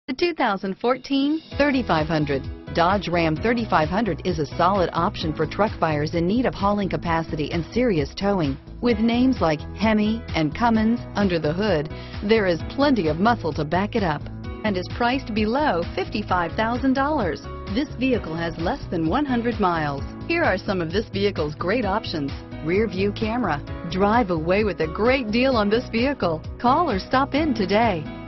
The 2014 3500. Dodge Ram 3500 is a solid option for truck buyers in need of hauling capacity and serious towing. With names like Hemi and Cummins under the hood, there is plenty of muscle to back it up and is priced below $55,000. This vehicle has less than 100 miles. Here are some of this vehicle's great options: rear view camera. Drive away with a great deal on this vehicle. Call or stop in today.